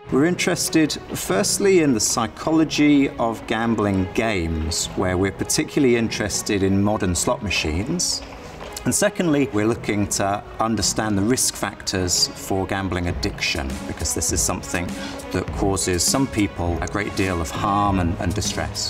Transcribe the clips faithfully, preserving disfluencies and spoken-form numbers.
We're interested firstly in the psychology of gambling games, where we're particularly interested in modern slot machines. And secondly, we're looking to understand the risk factors for gambling addiction, because this is something that causes some people a great deal of harm and, and distress.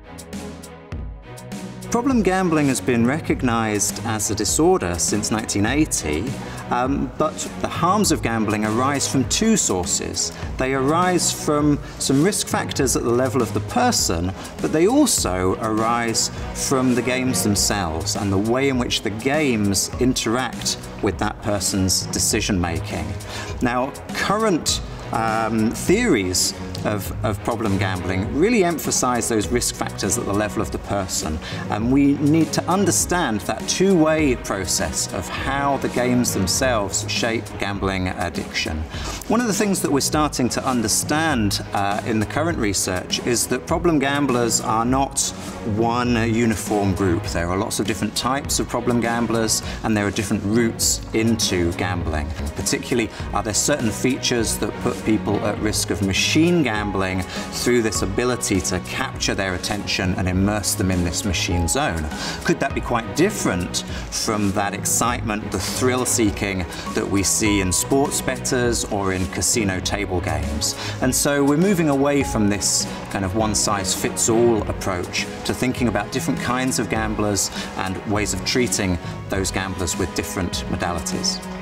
Problem gambling has been recognized as a disorder since nineteen eighty, um, but the harms of gambling arise from two sources. They arise from some risk factors at the level of the person, but they also arise from the games themselves and the way in which the games interact with that person's decision making. Now, current um, theories Of, of problem gambling really emphasize those risk factors at the level of the person, and we need to understand that two-way process of how the games themselves shape gambling addiction. One of the things that we're starting to understand uh, in the current research is that problem gamblers are not one uniform group. There are lots of different types of problem gamblers, and there are different routes into gambling. Particularly, are there certain features that put people at risk of machine gambling through this ability to capture their attention and immerse them in this machine zone? Could that be quite different from that excitement, the thrill-seeking that we see in sports bettors or in casino table games? And so we're moving away from this kind of one-size-fits-all approach to thinking about different kinds of gamblers and ways of treating those gamblers with different modalities.